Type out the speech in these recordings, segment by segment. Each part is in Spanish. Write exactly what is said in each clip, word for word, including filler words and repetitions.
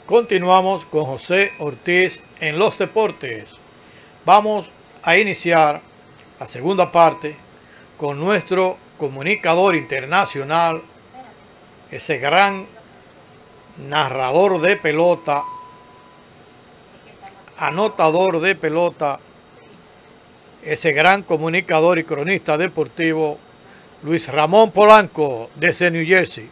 Continuamos con José Ortiz en los deportes. Vamos a iniciar la segunda parte con nuestro comunicador internacional, ese gran narrador de pelota, anotador de pelota, ese gran comunicador y cronista deportivo, Luis Ramón Polanco, desde New Jersey.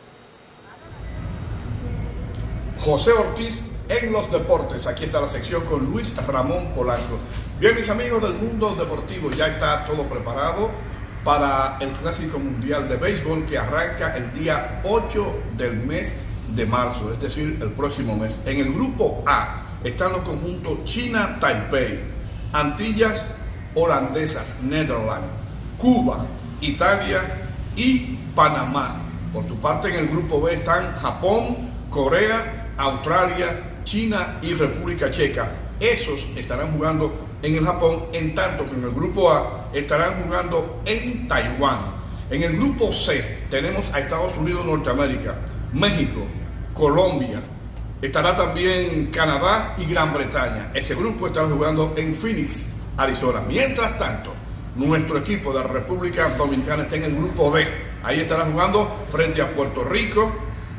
José Ortiz en los deportes. Aquí está la sección con Luis Ramón Polanco. Bien, mis amigos del mundo deportivo, ya está todo preparado para el Clásico Mundial de Béisbol que arranca el día ocho del mes de marzo, es decir, el próximo mes. En el grupo A están los conjuntos China, Taipei, Antillas Holandesas, Netherlands, Cuba, Italia y Panamá. Por su parte, en el grupo B están Japón, Corea, Australia, China y República Checa. Esos estarán jugando en el Japón, en tanto que en el grupo A estarán jugando en Taiwán. En el grupo C tenemos a Estados Unidos, Norteamérica, México, Colombia, estará también Canadá y Gran Bretaña. Ese grupo estará jugando en Phoenix, Arizona. Mientras tanto, nuestro equipo de la República Dominicana está en el grupo D. Ahí estará jugando frente a Puerto Rico,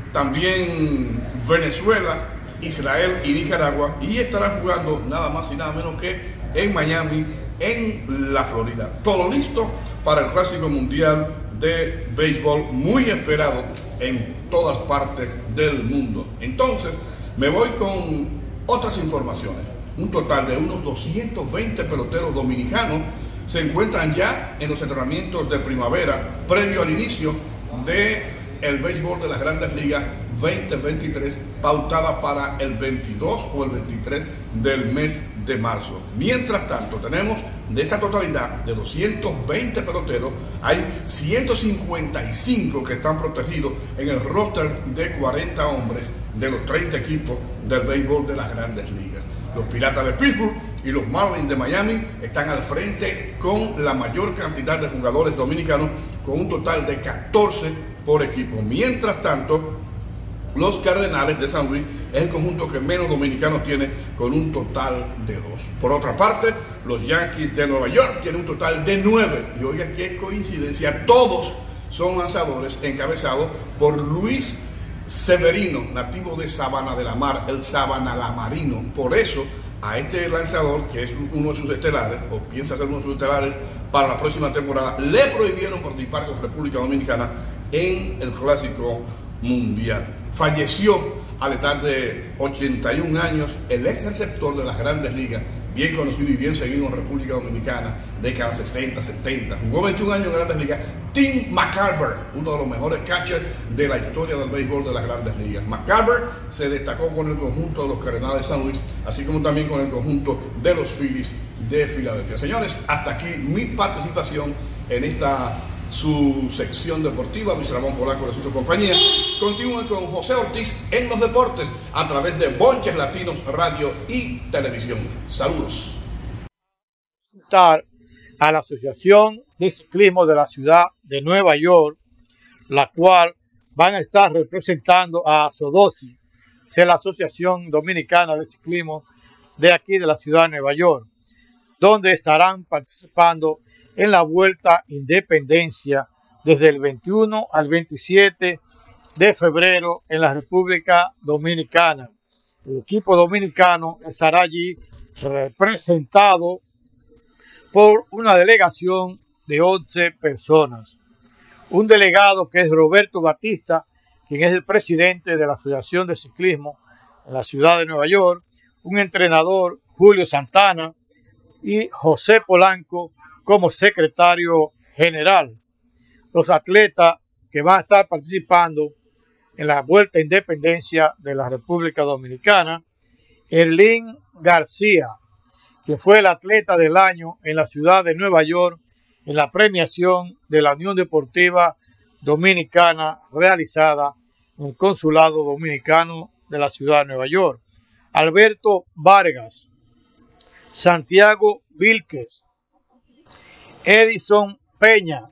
también Venezuela, Israel y Nicaragua, y estarán jugando nada más y nada menos que en Miami, en la Florida. Todo listo para el Clásico Mundial de Béisbol, muy esperado en todas partes del mundo. Entonces, me voy con otras informaciones. Un total de unos doscientos veinte peloteros dominicanos se encuentran ya en los entrenamientos de primavera previo al inicio de el béisbol de las Grandes Ligas veinte veintitrés, pautada para el veintidós o el veintitrés del mes de marzo. Mientras tanto, tenemos de esta totalidad de doscientos veinte peloteros, hay ciento cincuenta y cinco que están protegidos en el roster de cuarenta hombres de los treinta equipos del béisbol de las Grandes Ligas. Los Piratas de Pittsburgh y los Marlins de Miami están al frente con la mayor cantidad de jugadores dominicanos, con un total de catorce por equipo. Mientras tanto, los Cardenales de San Luis es el conjunto que menos dominicanos tiene, con un total de dos. Por otra parte, los Yankees de Nueva York tienen un total de nueve. Y oiga qué coincidencia, todos son lanzadores encabezados por Luis Severino, nativo de Sabana de la Mar, el Sabanalamarino. Por eso, a este lanzador, que es uno de sus estelares, o piensa ser uno de sus estelares para la próxima temporada, le prohibieron participar con República Dominicana en el Clásico Mundial. Falleció a la edad de ochenta y un años el ex receptor de las Grandes Ligas, bien conocido y bien seguido en República Dominicana, décadas sesenta, setenta. Jugó veintiún años en Grandes Ligas. Tim McCarver, uno de los mejores catchers de la historia del béisbol de las Grandes Ligas. McCarver se destacó con el conjunto de los Cardenales de San Luis, así como también con el conjunto de los Phillies de Filadelfia. Señores, hasta aquí mi participación en esta su sección deportiva. Luis Ramón Polanco de su compañía. Continúen con José Ortiz en los deportes a través de Bonches Latinos Radio y Televisión. Saludos. A la Asociación de Ciclismo de la Ciudad de Nueva York, la cual van a estar representando a SODOCI, que es la Asociación Dominicana de Ciclismo de aquí de la Ciudad de Nueva York, donde estarán participando en la Vuelta Independencia desde el veintiuno al veintisiete de febrero en la República Dominicana. El equipo dominicano estará allí representado por una delegación de once personas. Un delegado que es Roberto Batista, quien es el presidente de la Asociación de Ciclismo en la Ciudad de Nueva York, un entrenador, Julio Santana, y José Polanco como secretario general. Los atletas que van a estar participando en la Vuelta a Independencia de la República Dominicana: Erlín García, que fue el atleta del año en la ciudad de Nueva York en la premiación de la Unión Deportiva Dominicana realizada en el Consulado Dominicano de la ciudad de Nueva York. Alberto Vargas, Santiago Vilques, Edison Peña,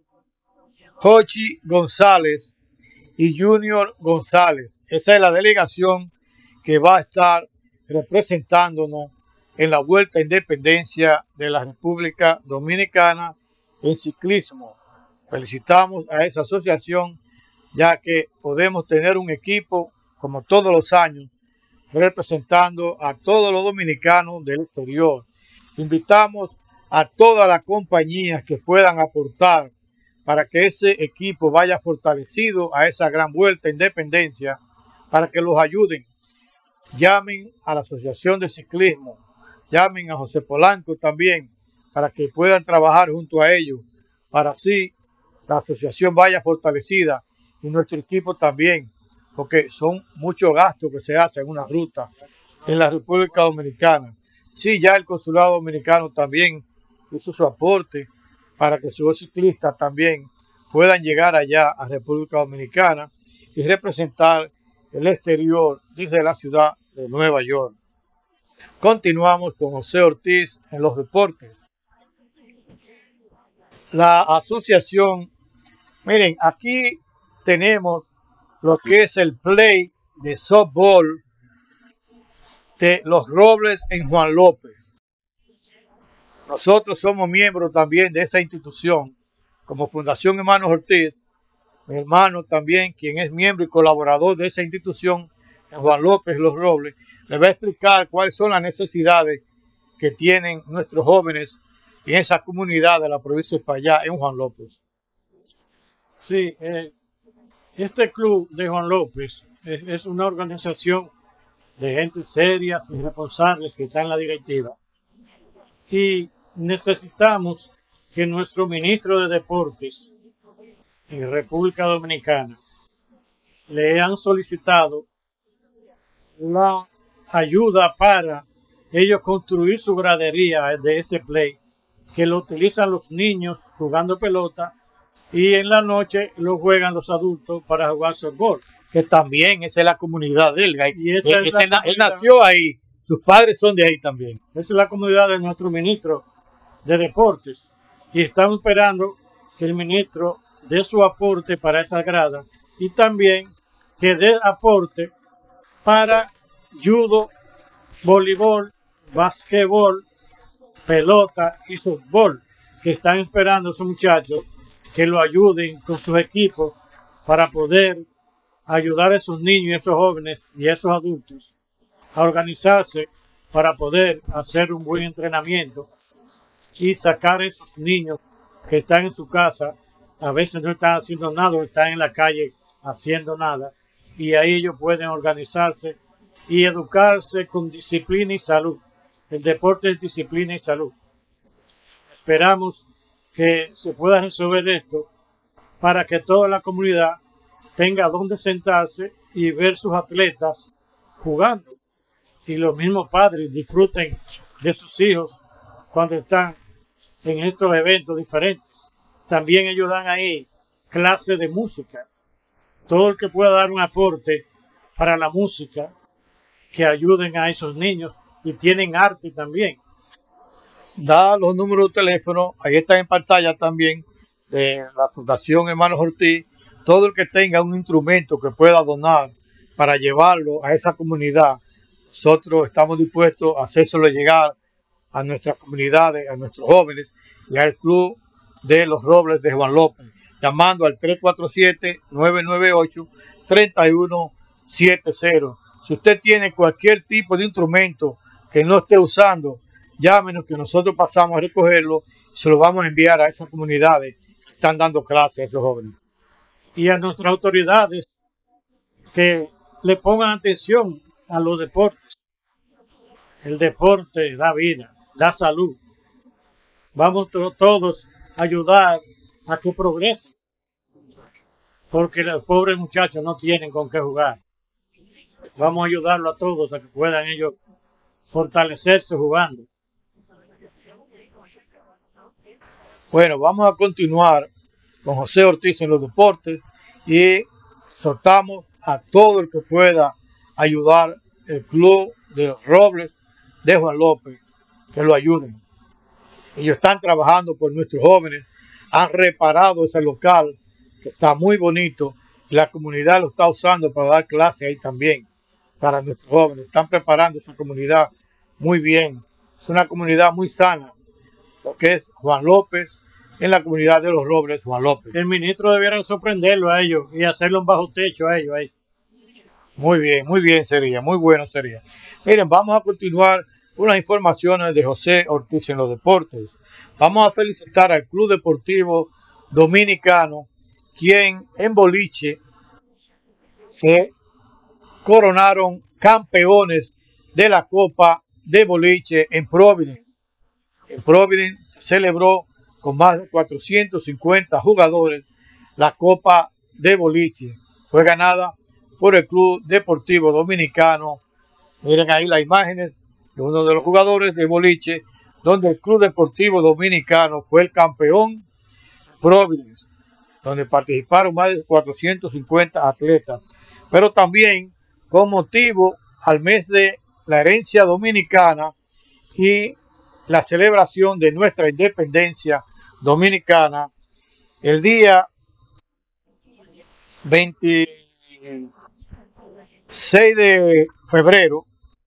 Jochi González y Junior González. Esa es la delegación que va a estar representándonos en la Vuelta a Independencia de la República Dominicana en ciclismo. Felicitamos a esa asociación, ya que podemos tener un equipo, como todos los años, representando a todos los dominicanos del exterior. Invitamos a todas las compañías que puedan aportar para que ese equipo vaya fortalecido a esa gran Vuelta a Independencia, para que los ayuden. Llamen a la Asociación de Ciclismo, llamen a José Polanco también, para que puedan trabajar junto a ellos, para así la asociación vaya fortalecida y nuestro equipo también, porque son muchos gastos que se hacen en una ruta en la República Dominicana. Sí, ya el Consulado Dominicano también hizo su aporte para que sus ciclistas también puedan llegar allá a República Dominicana y representar el exterior desde la ciudad de Nueva York. Continuamos con José Ortiz en los deportes. La asociación, miren, aquí tenemos lo que es el play de softball de Los Robles en Juan López. Nosotros somos miembros también de esa institución, como Fundación Hermanos Ortiz. Mi hermano también, quien es miembro y colaborador de esa institución en Juan López, Los Robles, le va a explicar cuáles son las necesidades que tienen nuestros jóvenes en esa comunidad de la provincia de Payá, en Juan López. Sí, eh, este club de Juan López es, es una organización de gente seria y responsable que está en la directiva. Y necesitamos que nuestro ministro de Deportes en República Dominicana le han solicitado la ayuda para ellos construir su gradería de ese play, que lo utilizan los niños jugando pelota y en la noche lo juegan los adultos para jugar softball. Que también esa es la comunidad de él. Y esa él, es la él, él nació ahí, sus padres son de ahí también. Esa es la comunidad de nuestro ministro de Deportes y estamos esperando que el ministro dé su aporte para esa grada y también que dé aporte para judo, voleibol, basquetbol, pelota y softball, que están esperando a esos muchachos que lo ayuden con sus equipos para poder ayudar a esos niños y a esos jóvenes y a esos adultos a organizarse para poder hacer un buen entrenamiento y sacar a esos niños que están en su casa, a veces no están haciendo nada o están en la calle haciendo nada, y ahí ellos pueden organizarse y educarse con disciplina y salud. El deporte es disciplina y salud. Esperamos que se pueda resolver esto para que toda la comunidad tenga donde sentarse y ver sus atletas jugando. Y los mismos padres disfruten de sus hijos cuando están en estos eventos diferentes. También ellos dan ahí clases de música. Todo el que pueda dar un aporte para la música, que ayuden a esos niños, y tienen arte también. Da los números de teléfono, ahí están en pantalla también, de la Fundación Hermanos Ortiz. Todo el que tenga un instrumento que pueda donar para llevarlo a esa comunidad, nosotros estamos dispuestos a hacérselo llegar a nuestras comunidades, a nuestros jóvenes y al Club de Los Robles de Juan López, llamando al tres cuatro siete, nueve nueve ocho, tres uno siete cero. Si usted tiene cualquier tipo de instrumento que no esté usando, llámenos que nosotros pasamos a recogerlo y se lo vamos a enviar a esas comunidades que están dando clases a esos jóvenes. Y a nuestras autoridades que le pongan atención a los deportes. El deporte da vida, da salud. Vamos todos a ayudar a que progrese, porque los pobres muchachos no tienen con qué jugar. Vamos a ayudarlo a todos a que puedan ellos fortalecerse jugando. Bueno, vamos a continuar con José Ortiz en los deportes y soltamos a todo el que pueda ayudar el Club de Los Robles de Juan López, que lo ayuden. Ellos están trabajando por nuestros jóvenes, han reparado ese local que está muy bonito y la comunidad lo está usando para dar clases ahí también. para nuestros jóvenes. Están preparando esa comunidad muy bien. Es una comunidad muy sana, lo que es Juan López, en la comunidad de Los Robles, Juan López. El ministro debiera sorprenderlo a ellos y hacerle un bajo techo a ellos ahí. Muy bien, muy bien sería, muy bueno sería. Miren, vamos a continuar unas informaciones de José Ortiz en los deportes. Vamos a felicitar al Club Deportivo Dominicano, quien en boliche se coronaron campeones de la Copa de Boliche en Providence. En Providence se celebró con más de cuatrocientos cincuenta jugadores la Copa de Boliche. Fue ganada por el Club Deportivo Dominicano. Miren ahí las imágenes de uno de los jugadores de boliche, donde el Club Deportivo Dominicano fue el campeón Providence, donde participaron más de cuatrocientos cincuenta atletas. Pero también con motivo al mes de la herencia dominicana y la celebración de nuestra independencia dominicana, el día veintiséis de febrero,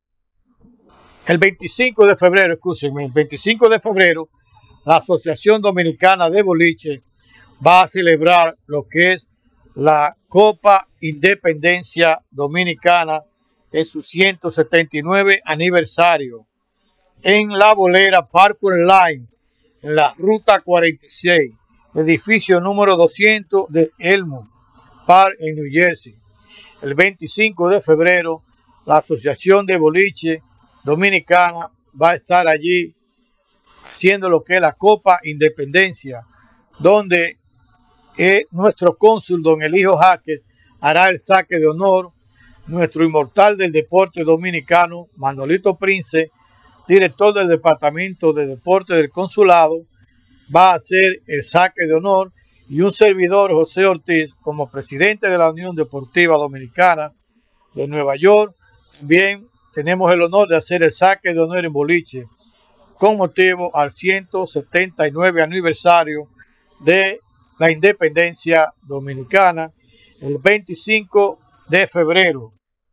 el veinticinco de febrero, escúchenme, el veinticinco de febrero, la Asociación Dominicana de Boliche va a celebrar lo que es la Copa Independencia Dominicana en su ciento setenta y nueve aniversario en la bolera Parkway Line, en la ruta cuarenta y seis, edificio número doscientos de Elmwood Park en New Jersey. El veinticinco de febrero, la Asociación de Boliche Dominicana va a estar allí haciendo lo que es la Copa Independencia, donde eh, nuestro cónsul, don Elijo Jaques, hará el saque de honor. Nuestro inmortal del deporte dominicano, Manolito Prince, director del Departamento de Deporte del Consulado, va a hacer el saque de honor, y un servidor, José Ortiz, como presidente de la Unión Deportiva Dominicana de Nueva York, también tenemos el honor de hacer el saque de honor en boliche, con motivo al ciento setenta y nueve aniversario de la independencia dominicana, el veinticinco de febrero.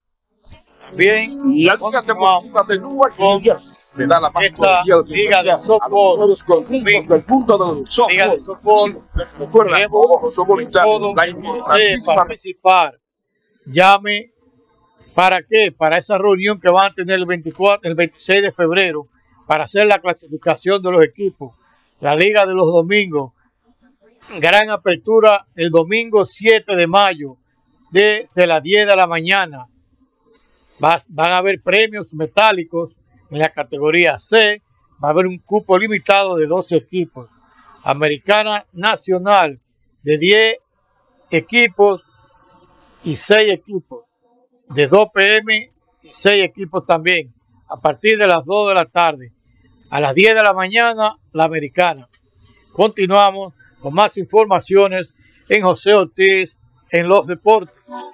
Bien, la Liga Deportiva de Newark, New Jersey, le da la más esta liga de softball, a los conjuntos del mundo del softball. liga de softball, Recuerda, todos los softballistas, la de importantísima participar, llame. ¿Para qué? Para esa reunión que van a tener el veinticuatro, el veintiséis de febrero, para hacer la clasificación de los equipos. La liga de los domingos, gran apertura el domingo siete de mayo, desde las diez de la mañana. Va, van a haber premios metálicos en la categoría C. Va a haber un cupo limitado de doce equipos. Americana Nacional de diez equipos y seis equipos. De dos pe eme y seis equipos también. A partir de las dos de la tarde. A las diez de la mañana, la americana. Continuamos con más informaciones en José Ortiz en los deportes.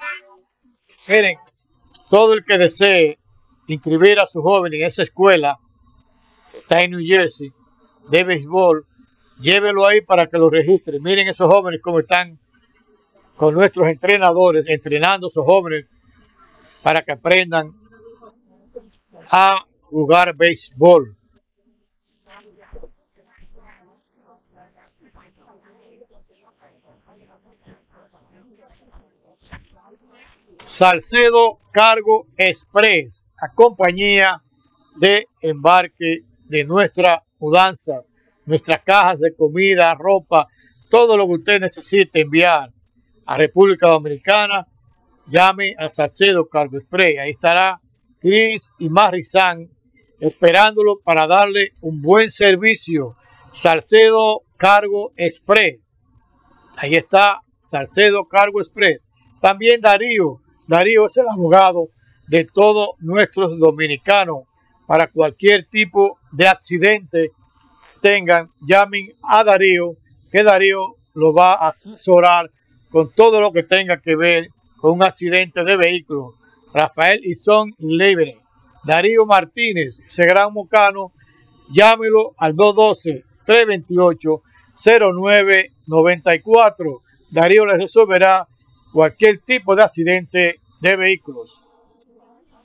Miren, todo el que desee inscribir a su joven en esa escuela, está en New Jersey, de béisbol, llévelo ahí para que lo registre. Miren esos jóvenes cómo están con nuestros entrenadores, entrenando a esos jóvenes para que aprendan a jugar béisbol. Salcedo Cargo Express, la compañía de embarque de nuestra mudanza, nuestras cajas de comida, ropa, todo lo que usted necesite enviar a República Dominicana, llame a Salcedo Cargo Express. Ahí estará Chris y Marizán esperándolo para darle un buen servicio. Salcedo Cargo Express. Ahí está Salcedo Cargo Express. También Darío. Darío es el abogado de todos nuestros dominicanos. Para cualquier tipo de accidente que tengan, llamen a Darío, que Darío lo va a asesorar con todo lo que tenga que ver con un accidente de vehículo. Rafael Izón Libre. Darío Martínez, ese gran mocano, llámelo al dos uno dos, tres dos ocho, cero nueve nueve cuatro. Darío le resolverá cualquier tipo de accidente de vehículos.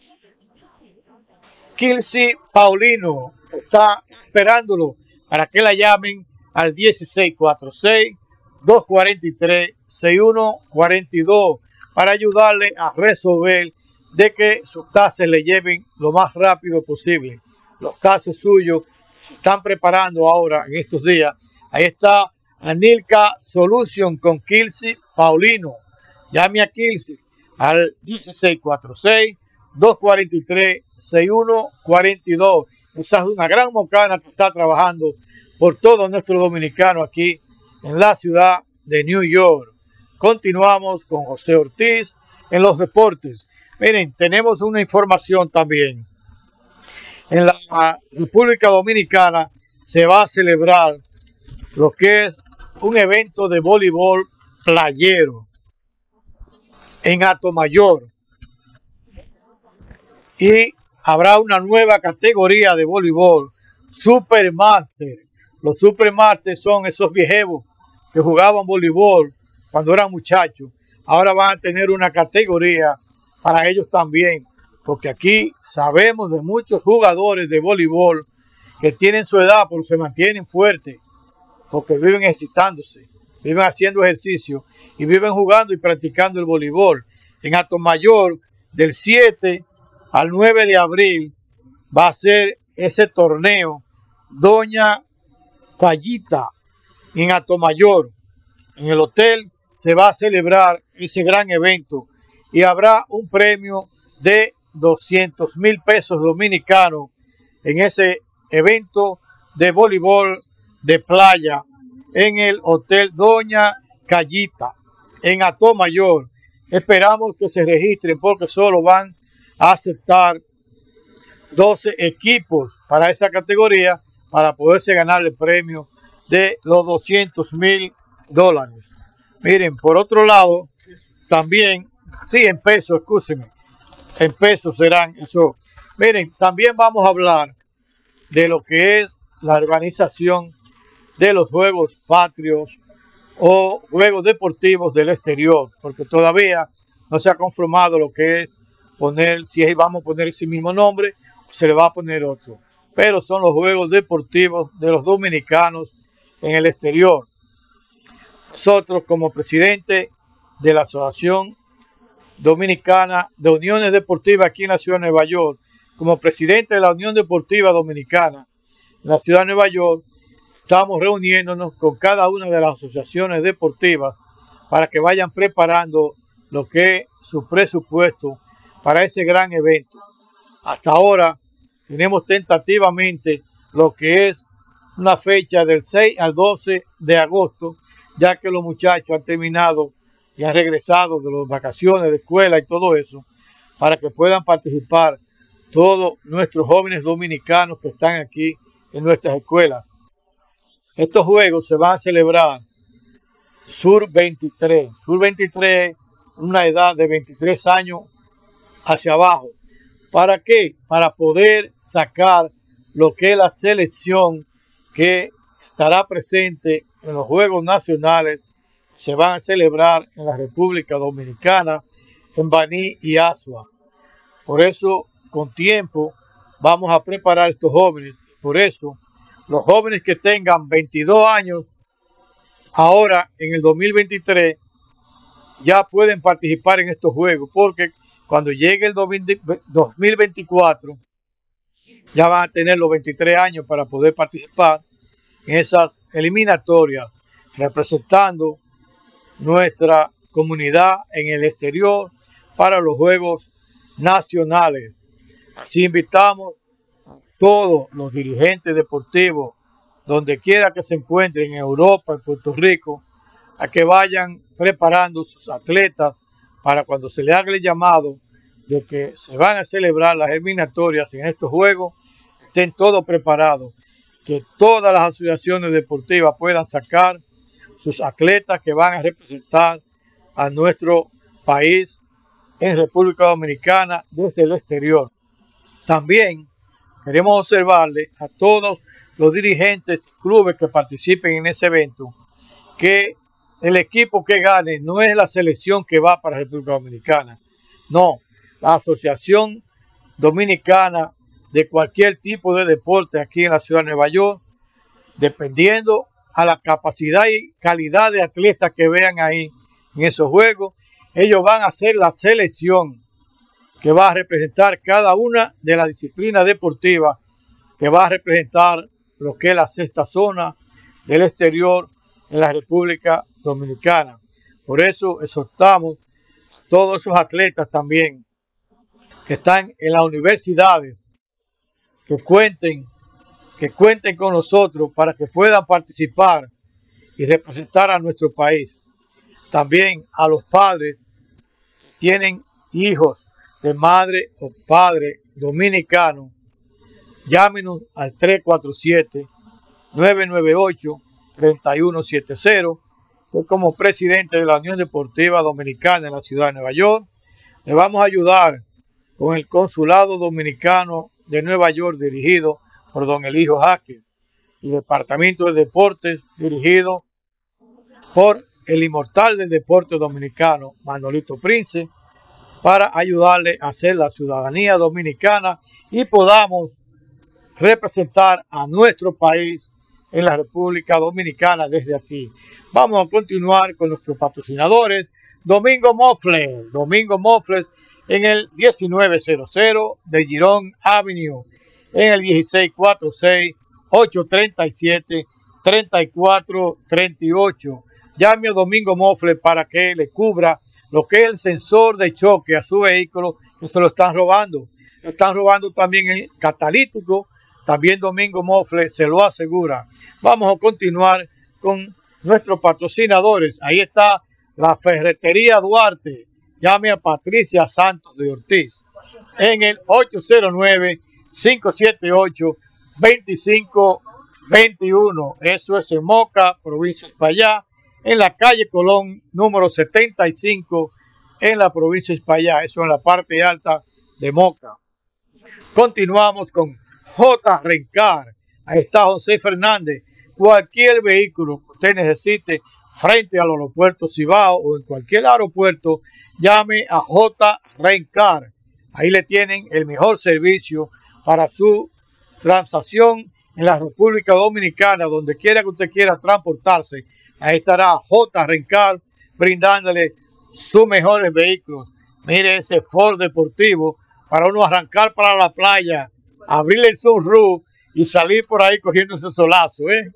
Kilsi Paulino está esperándolo para que la llamen al dieciséis cuarenta y seis, dos cuarenta y tres, sesenta y uno cuarenta y dos para ayudarle a resolver de que sus taxes le lleven lo más rápido posible. Los taxes suyos se están preparando ahora en estos días. Ahí está Anilka Solution con Kilsi Paulino. Llame a Kilsi al dieciséis cuarenta y seis, dos cuarenta y tres, sesenta y uno cuarenta y dos. Esa es una gran mocana que está trabajando por todos nuestros dominicanos aquí en la ciudad de New York. Continuamos con José Ortiz en los deportes. Miren, tenemos una información también. En la República Dominicana se va a celebrar lo que es un evento de voleibol playero en Atomayor. Y habrá una nueva categoría de voleibol, Supermaster. Los Supermaster son esos viejos que jugaban voleibol cuando eran muchachos. Ahora van a tener una categoría para ellos también, porque aquí sabemos de muchos jugadores de voleibol que tienen su edad, pero se mantienen fuertes, porque viven ejercitándose, viven haciendo ejercicio y viven jugando y practicando el voleibol. En Atomayor, del siete al nueve de abril, va a ser ese torneo Doña Callita en Atomayor. En el hotel se va a celebrar ese gran evento y habrá un premio de doscientos mil pesos dominicanos en ese evento de voleibol de playa en el Hotel Doña Callita en Atomayor. Esperamos que se registren porque solo van a aceptar doce equipos para esa categoría para poderse ganar el premio de los doscientos mil dólares. Miren, por otro lado, también, sí, en pesos, escúchenme, en pesos serán eso. Miren, también vamos a hablar de lo que es la organización de los Juegos Patrios o Juegos Deportivos del Exterior, porque todavía no se ha conformado lo que es poner, si es, vamos a poner ese mismo nombre, se le va a poner otro. Pero son los Juegos Deportivos de los dominicanos en el exterior. Nosotros, como presidente de la Asociación Dominicana de Uniones Deportivas aquí en la ciudad de Nueva York, como presidente de la Unión Deportiva Dominicana en la ciudad de Nueva York, estamos reuniéndonos con cada una de las asociaciones deportivas para que vayan preparando lo que es su presupuesto para ese gran evento. Hasta ahora tenemos tentativamente lo que es una fecha del seis al doce de agosto, ya que los muchachos han terminado y han regresado de las vacaciones de escuela y todo eso, para que puedan participar todos nuestros jóvenes dominicanos que están aquí en nuestras escuelas. Estos juegos se van a celebrar Sur veintitrés. Sur veintitrés, una edad de veintitrés años hacia abajo. ¿Para qué? Para poder sacar lo que es la selección que estará presente en los Juegos Nacionales. Se van a celebrar en la República Dominicana, en Baní y Asua. Por eso, con tiempo, vamos a preparar a estos jóvenes. Por eso, los jóvenes que tengan veintidós años, ahora en el dos mil veintitrés, ya pueden participar en estos juegos, porque cuando llegue el dos mil veinticuatro, ya van a tener los veintitrés años para poder participar en esas eliminatorias, representando nuestra comunidad en el exterior para los Juegos Nacionales. Así invitamos a todos los dirigentes deportivos, donde quiera que se encuentren, en Europa, en Puerto Rico, a que vayan preparando sus atletas para cuando se le haga el llamado de que se van a celebrar las eliminatorias en estos juegos, estén todos preparados, que todas las asociaciones deportivas puedan sacar sus atletas que van a representar a nuestro país en República Dominicana desde el exterior. También queremos observarle a todos los dirigentes y clubes que participen en ese evento que el equipo que gane no es la selección que va para República Dominicana, no, la Asociación Dominicana de de cualquier tipo de deporte aquí en la ciudad de Nueva York, dependiendo a la capacidad y calidad de atletas que vean ahí en esos juegos. Ellos van a hacer la selección que va a representar cada una de las disciplinas deportivas, que va a representar lo que es la sexta zona del exterior en la República Dominicana. Por eso exhortamos a todos esos atletas también que están en las universidades, que cuenten, que cuenten con nosotros para que puedan participar y representar a nuestro país. También a los padres que tienen hijos de madre o padre dominicano, llámenos al tres cuatro siete, nueve nueve ocho, tres uno siete cero. Yo, como presidente de la Unión Deportiva Dominicana en la ciudad de Nueva York, le vamos a ayudar con el Consulado Dominicano de Nueva York, dirigido por don Elijio Jaques, y el Departamento de Deportes, dirigido por el inmortal del deporte dominicano, Manolito Prince, para ayudarle a hacer la ciudadanía dominicana y podamos representar a nuestro país en la República Dominicana desde aquí. Vamos a continuar con nuestros patrocinadores. Domingo Mofles, Domingo Mofles en el diecinueve cero cero de Girón Avenue, en el dieciséis cuarenta y seis, ochocientos treinta y siete, treinta y cuatro treinta y ocho. Llame a Domingo Mofles para que le cubra lo que es el sensor de choque a su vehículo, que se lo están robando. Le están robando también el catalítico. También Domingo Mofles se lo asegura. Vamos a continuar con nuestros patrocinadores. Ahí está la Ferretería Duarte. Llame a Patricia Santos de Ortiz en el ocho cero nueve, cinco siete ocho, dos cinco dos uno. Eso es en Moca, provincia de Espaillat, en la calle Colón, número setenta y cinco, en la provincia de Espaillat. Eso en la parte alta de Moca. Continuamos con J. Rencar. Ahí está José Fernández. Cualquier vehículo que usted necesite frente al aeropuerto Cibao o en cualquier aeropuerto, llame a J. Rencar. Ahí le tienen el mejor servicio para su transacción en la República Dominicana, donde quiera que usted quiera transportarse. Ahí estará J. Rencar brindándole sus mejores vehículos. Mire ese Ford deportivo para uno arrancar para la playa, abrir el sunroof y salir por ahí cogiendo ese solazo, ¿eh?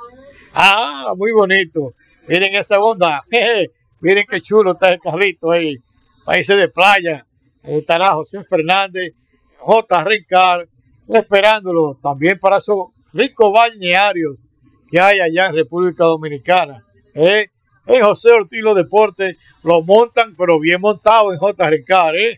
Ah, muy bonito. Miren esa onda. Jeje. Miren qué chulo está el carrito ahí. Países de playa. Ahí estará José Fernández, J. Rencar, esperándolo también para esos ricos balnearios que hay allá en República Dominicana. ¿Eh? En José Ortiz los deportes lo montan, pero bien montado en J. Rencar, ¿eh?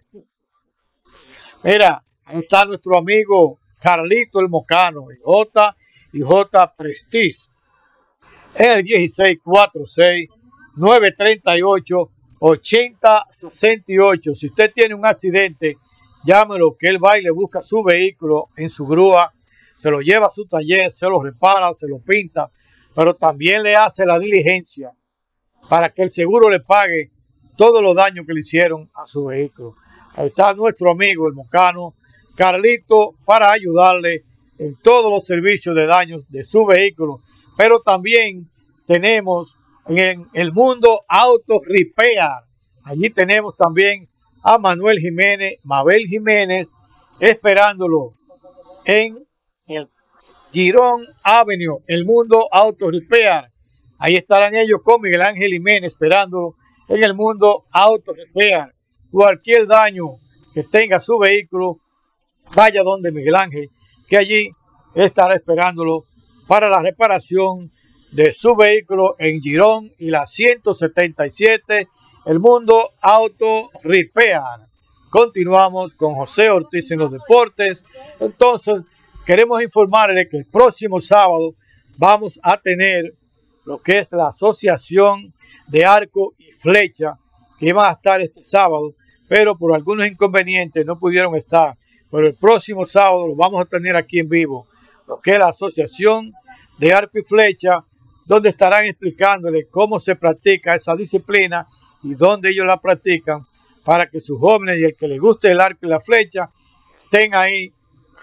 Mira, ahí está nuestro amigo Carlito el Mocano, y J y J Prestige, en el dieciséis cuarenta y seis, nueve treinta y ocho, ochenta sesenta y ocho. Si usted tiene un accidente, llámelo, que él va y le busca su vehículo en su grúa, se lo lleva a su taller, se lo repara, se lo pinta, pero también le hace la diligencia para que el seguro le pague todos los daños que le hicieron a su vehículo. Ahí está nuestro amigo el Mocano, Carlito, para ayudarle en todos los servicios de daños de su vehículo. Pero también tenemos en el Mundo Auto Repair. Allí tenemos también a Manuel Jiménez, Mabel Jiménez, esperándolo en el Girón Avenue, el Mundo Auto Repair. Ahí estarán ellos con Miguel Ángel Jiménez esperándolo en el Mundo Auto Repair. Cualquier daño que tenga su vehículo, vaya donde Miguel Ángel, que allí estará esperándolo para la reparación de su vehículo en Girón y la ciento setenta y siete, el Mundo Auto Repair. Continuamos con José Ortiz en los deportes. Entonces, queremos informarles que el próximo sábado vamos a tener lo que es la Asociación de Arco y Flecha, que iban a estar este sábado, pero por algunos inconvenientes no pudieron estar. Pero el próximo sábado lo vamos a tener aquí en vivo, lo que es la Asociación de Arco y Flecha, donde estarán explicándoles cómo se practica esa disciplina y dónde ellos la practican, para que sus jóvenes y el que les guste el arco y la flecha estén ahí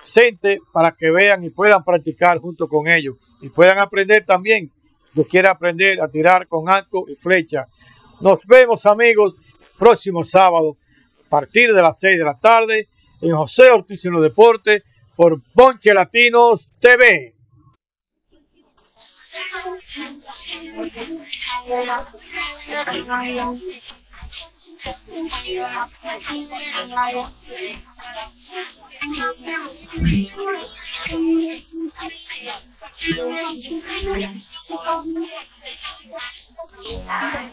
presente para que vean y puedan practicar junto con ellos y puedan aprender también. Yo quiero aprender a tirar con arco y flecha. Nos vemos, amigos, próximo sábado a partir de las seis de la tarde en José Ortiz en los Deportes por Ponche Latinos T V. Thank you.